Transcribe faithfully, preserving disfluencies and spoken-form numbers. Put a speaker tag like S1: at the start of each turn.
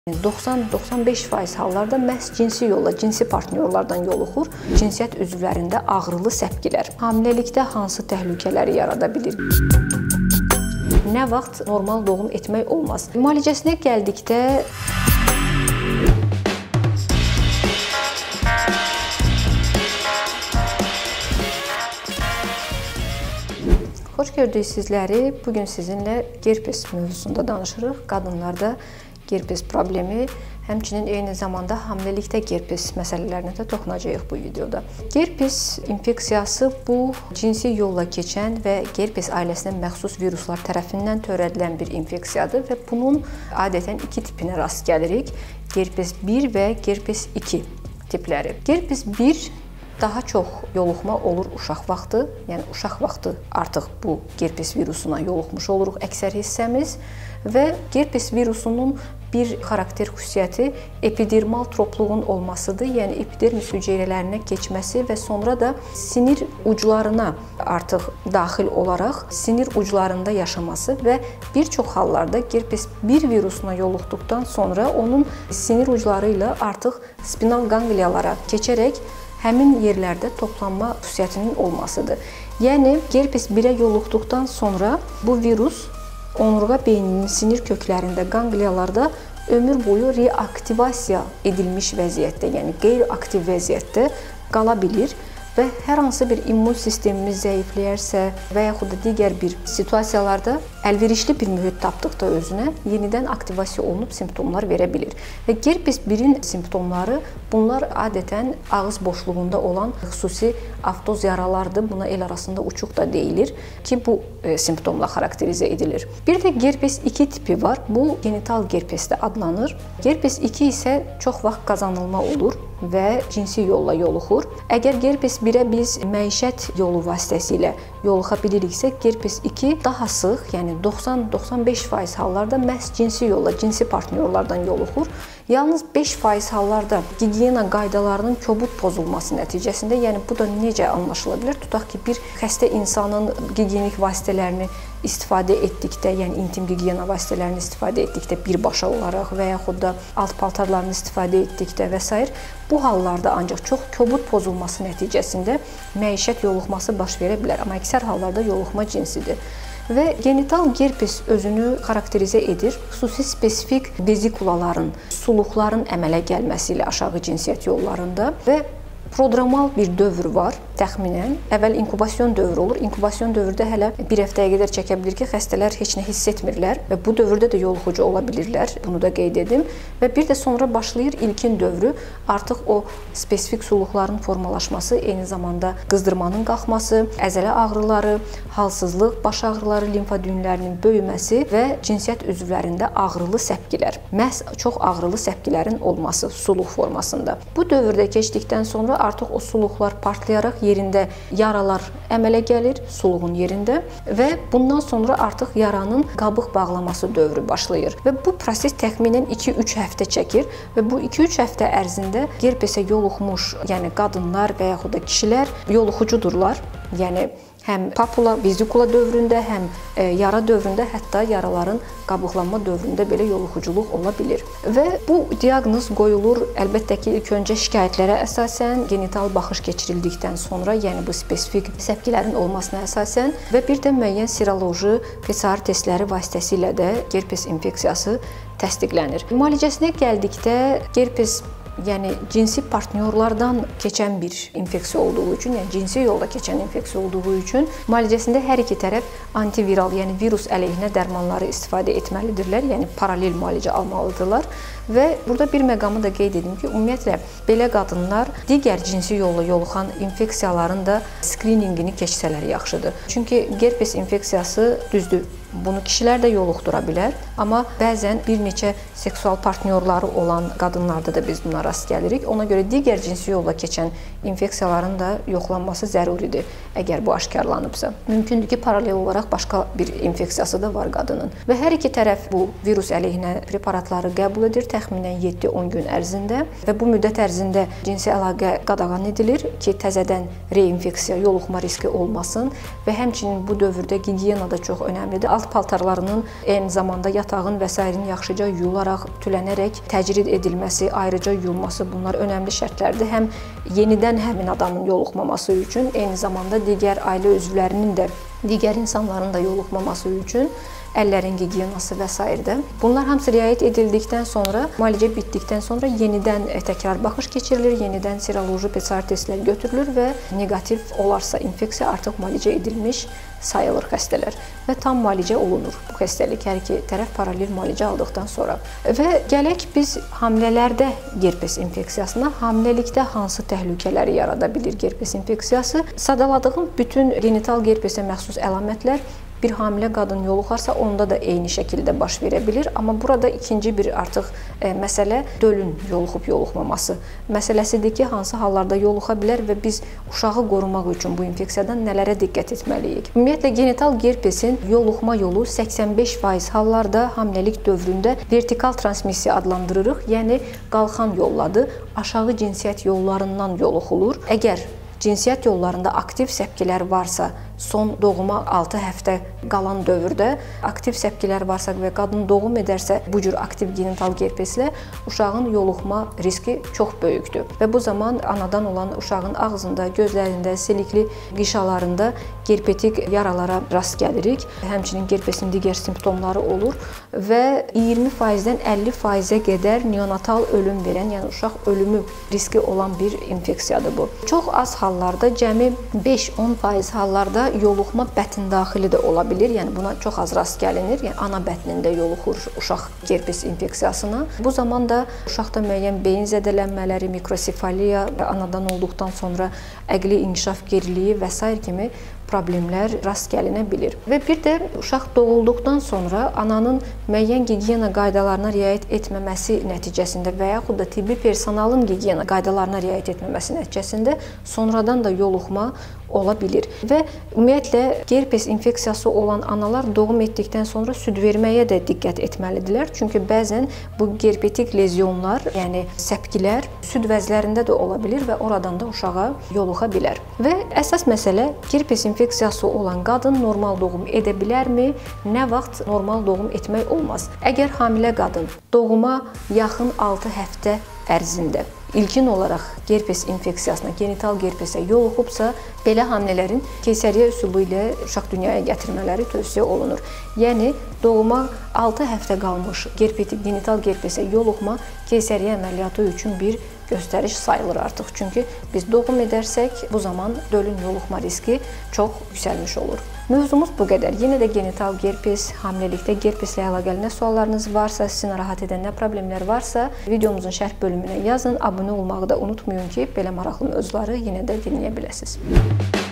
S1: doxsan doxsan beş faiz hallarda məhz cinsi yolla, cinsi partnyorlardan yoluxur. Cinsiyyət üzvlərində ağrılı səpkilər. Hamiləlikdə hansı təhlükələri yarada bilir? Nə vaxt normal doğum etmək olmaz? Müalicəsinə gəldikdə xoş gördük sizləri. Bugün sizinlə gerpes mövzusunda danışırıq. Qadınlarda gerpes problemi, həmçinin eyni zamanda hamiləlikdə gerpes məsələlərinə də toxunacağıq bu videoda. Gerpes infeksiyası bu cinsi yolla keçən və gerpes ailəsinə məxsus viruslar tərəfindən törədilən bir infeksiyadır və bunun adətən iki tipinə rast gəlirik. Gerpes bir və gerpes iki tipləri. Gerpes bir daha çox yoluxma olur uşaq vaxtı, yəni uşaq vaxtı artıq bu gerpes virusuna yoluxmuş oluruq əksər hissəmiz və gerpes virusunun bir xarakter xüsusiyyəti epidermal tropluğun olmasıdır, yəni epidermis hüceyrələrinə keçməsi və sonra da sinir uclarına artıq daxil olaraq sinir uclarında yaşaması və bir çox hallarda gerpes bir virusuna yoluxduqdan sonra onun sinir ucları ilə artıq spinal qangliyalara keçərək həmin yerlərdə toplanma xüsusiyyətinin olmasıdır. Yəni, gerpes birə yoluxduqdan sonra bu virus onurğa beyninin sinir köklərində, qangliyalarda ömür boyu reaktivasiya edilmiş vəziyyətdə, yəni qeyri-aktiv vəziyyətdə qala bilir və hər hansı bir immun sistemimiz zəifləyərsə və yaxud da digər bir situasiyalarda əlverişli bir mühit tapdıqda özünə yenidən aktivasiya olunub simptomlar verə bilir. Və gerpes birin simptomları bunlar adətən ağız boşluğunda olan xüsusi aftoz yaralardır. Buna el arasında uçuq da deyilir ki, bu e, simptomla xarakterizə edilir. Bir də gerpes iki tipi var. Bu genital gerpes də adlanır. Gerpes iki isə çox vaxt qazanılma olur və cinsi yolla yoluxur. Əgər gerpes birə biz məişət yolu vasitəsilə yoluxa biliriksə, gerpes iki daha sıx, yəni doxsan doxsan beş faiz hallarda məhz cinsi yolla, cinsi partnyorlardan yoluxur. Yalnız beş faiz hallarda gigiyena qaydalarının kobud pozulması nəticəsində, yəni bu da necə anlaşıla bilər? Tutaq ki, bir xəstə insanın gigiyenik vasitələrini istifadə etdikdə, yəni intim gigiyena vasitələrini istifadə etdikdə birbaşa olaraq və yaxud da alt paltarlarını istifadə etdikdə və s. bu hallarda ancaq çox kobud pozulması nəticəsində məişət yoluxması baş verə bilər. Amma əksər hallarda yoluxma cinsidir. Və genital gerpes özünü xarakterizə edir. Xüsusi spesifik vezikulaların, suluqların əmələ gəlməsi ilə aşağı cinsiyyət yollarında və prodromal bir dövr var, təxminən. Əvvəl inkubasiyon dövrü olur. İnkubasiyon dövrdə hələ bir həftəyə qədər çəkə bilir ki, xəstələr heç nə hiss etmirlər və bu dövrdə də yoluxucu ola bilirlər. Bunu da qeyd edim. Və bir də sonra başlayır ilkin dövrü. Artıq o spesifik suluqların formalaşması, eyni zamanda qızdırmanın qalxması, əzələ ağrıları, halsızlıq, baş ağrıları, limfa düyünlərinin böyüməsi və cinsiyyət üzvlərində ağrılı səpkilər. Məhz çox ağrılı səpkilərin olması suluq formasında. Bu dövrdə keçdikdən sonra artıq o suluqlar partlayaraq yerində yaralar əmələ gəlir, suluğun yerində və bundan sonra artıq yaranın qabıq bağlaması dövrü başlayır. Və bu proses təxminən iki üç həftə çəkir və bu iki üç həftə ərzində gerpesə yoluxmuş, yəni qadınlar və yaxud da kişilər yoluxucudurlar. Yəni həm papula, vezikula dövründə, həm e, yara dövründə, hətta yaraların qabıqlanma dövründə belə yoluxuculuq ola bilir. Və bu diaqnoz qoyulur əlbəttə ki, ilk öncə şikayətlərə əsasən, genital baxış keçirildikdən sonra, yəni bu spesifik səpkilərin olmasına əsasən və bir də müəyyən seroloji P C R testləri vasitəsilə də gerpes infeksiyası təsdiqlənir. Müalicəsinə gəldikdə gerpes yəni cinsi partnyorlardan keçən bir infeksiya olduğu üçün, yəni cinsi yolda keçən infeksiya olduğu üçün müalicəsində hər iki tərəf antiviral, yəni virus əleyhinə dərmanları istifadə etməlidirlər, yəni paralel müalicə almalıdırlar. Və burada bir məqamı da qeyd edim ki, ümumiyyətlə belə qadınlar digər cinsi yolla yoluxan infeksiyaların da skriningini keçsələr yaxşıdır. Çünki gerpes infeksiyası düzdür, bunu kişilər də yoluxdura bilər, amma bəzən bir neçə seksual partnyorları olan qadınlarda da biz buna rast gəlirik. Ona görə digər cinsi yolla keçən infeksiyaların da yoxlanması zəruridir, əgər bu aşkarlanıbsa. Mümkündür ki, paralel olaraq başqa bir infeksiyası da var qadının. Və hər iki tərəf bu virus əleyhinə preparatları qəbul edir təxminən yeddi on gün ərzində və bu müddət ərzində cinsi əlaqə qadağan edilir ki, təzədən reinfeksiya, yoluxma riski olmasın və həmçinin bu dövrdə gigiyena da çox önəmlidir. alt paltarlarının eyni zamanda yatağın və sairinin yaxşıca yularaq, tülənərək təcrid edilməsi, ayrıca yuyulması bunlar önəmli şərtlərdir. Həm yenidən həmin adamın yoluxmaması üçün, eyni zamanda digər ailə üzvlərinin də, digər insanların da yoluxmaması üçün əllərin gigiyenası və s. Bunlar hamısı riayət edildikdən sonra, müalicə bitdikdən sonra yenidən təkrar baxış keçirilir, yenidən seroloji P C R testləri götürülür və negativ olarsa infeksiya artıq müalicə edilmiş sayılır xəstələr və tam müalicə olunur bu xəstəlik hər iki tərəf paralel müalicə aldıqdan sonra. Və gələk biz hamilələrdə gerpes infeksiyasına, hamiləlikdə hansı təhlükələri yarada bilir gerpes infeksiyası? Sadaladığım bütün genital gerpesə məxsus əlamətlər bir hamilə qadın yoluxarsa onda da eyni şəkildə baş verə bilir. Amma burada ikinci bir artıq e, məsələ dölün yoluxub yoluxmaması məsələsidir ki, hansı hallarda yoluxa bilər və biz uşağı qorumaq üçün bu infeksiyadan nələrə diqqət etməliyik? Ümumiyyətlə genital gerpesin yoluxma yolu səksən beş faiz hallarda hamiləlik dövründə vertikal transmissiya adlandırırıq. Yəni qalxan yolladır, aşağı cinsiyyət yollarından yoluxulur. Əgər cinsiyyət yollarında aktiv səpkilər varsa, son doğuma altı həftə qalan dövrdə aktiv səpkilər varsa və qadın doğum edərsə bu cür aktiv genital gerpeslə uşağın yoluxma riski çox böyükdür. Və bu zaman anadan olan uşağın ağzında, gözlərində, silikli qişalarında gerpetik yaralara rast gəlirik. Həmçinin gerpesin digər simptomları olur və iyirmi faizdən əlli faizə qədər neonatal ölüm verən, yəni uşaq ölümü riski olan bir infeksiyadır bu. Çox az hallarda, cəmi beş on faiz hallarda yoluxma bətin daxili də ola bilir. Yəni buna çox az rast gəlinir. Yəni ana bətnində yoluxur uşaq gerpes infeksiyasına. Bu zaman da uşaqda müəyyən beyin zədələnmələri, mikrosefaliya, anadan olduqdan sonra əqli inkişaf geriliyi və s. kimi problemlər rast gəlinə bilir. Və bir də uşaq doğulduqdan sonra ananın müəyyən gigiyena qaydalarına riayət etməməsi nəticəsində və yaxud da tibbi personalın gigiyena qaydalarına riayət etməməsi nəticəsində sonradan da yoluxma ola bilir. Və ümumiyyətlə gerpes infeksiyası olan analar doğum etdikdən sonra süd verməyə də diqqət etməlidirlər. Çünki bəzən bu gerpetik lezyonlar, yəni səpkilər süd vəzlərində də ola bilir və oradan da uşağa yoluxa bilər. Və əsas məsələ gerpes infeksiyası olan qadın normal doğum edə bilərmi? Nə vaxt normal doğum etmək olmaz? Əgər hamilə qadın doğuma yaxın altı həftə ərzində ilkin olaraq gerpes infeksiyasına, genital gerpesə yoluxubsa, belə hamilələrin keysəriyyə üsulu ilə uşaq dünyaya gətirmələri tövsiyə olunur. Yəni doğuma altı həftə qalmış gerpetik genital gerpesə yoluxma keysəriyyə əməliyyatı üçün bir göstəriş sayılır artıq. Çünki biz doğum edərsək, bu zaman dölün yoluxma riski çox yüksəlmiş olur. Mövzumuz bu qədər. Yenə də genital gerpes, hamiləlikdə gerpeslə əlaqəli nə suallarınız varsa, sizi narahat edən nə problemlər varsa, videomuzun şərh bölümünə yazın, abunə olmağı da unutmayın ki, belə maraqlı mövzuları yenə də dinləyə biləsiniz.